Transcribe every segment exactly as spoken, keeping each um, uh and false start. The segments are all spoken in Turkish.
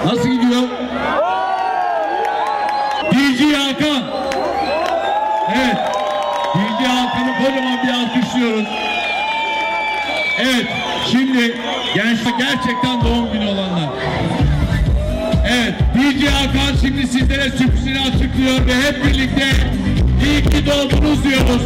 Nasıl gidiyor? D J Hakan. Evet. D J Hakan'ı kocaman bir alkışlıyoruz. Evet. Şimdi gençler gerçekten doğum günü olanlar. Evet. D J Hakan şimdi sizlere sürprizini açıklıyor ve hep birlikte iyi ki doğdunuz diyoruz.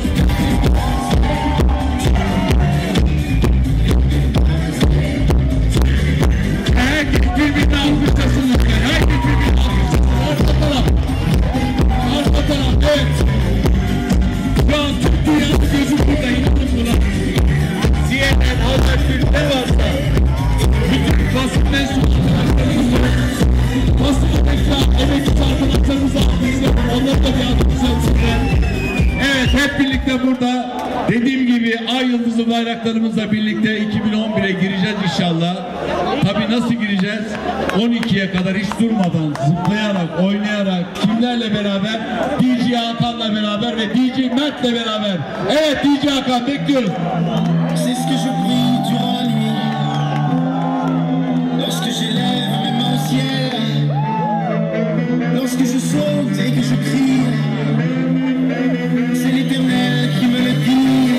Herkes birbirini alkışlasın lütfen. Herkes birbirini alkışlasın. Arka taraf. Arka taraf. Evet. Şu an tüm dünyanın gözü burada. İnanın buna. C N N, Habertürk ne varsa bütün basın mensubu arkadaşlarımız, basın emekçi, emekçi arkadaşlarımızı alkışlayalım. Onları da bir alkışlayalım size. Evet, hep birlikte burada dediğim gibi ay yıldızlı bayraklarımızla birlikte iki bin on bire gireceğiz inşallah. Tabii nasıl gireceğiz? on ikiye kadar hiç durmadan, zıplayarak, oynayarak, kimlerle beraber? D J Hakan'la beraber ve D J Mert'le beraber. Evet D J Hakan bekliyoruz. C'est ce que je prie durant la nuit, lorsque j'élève mes mains au ciel, lorsque je saute et que je crie, c'est l'Éternel qui me le dit.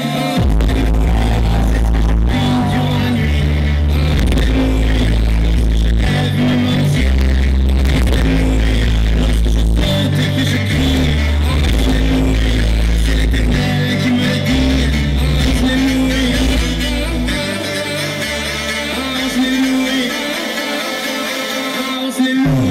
Hallelujah.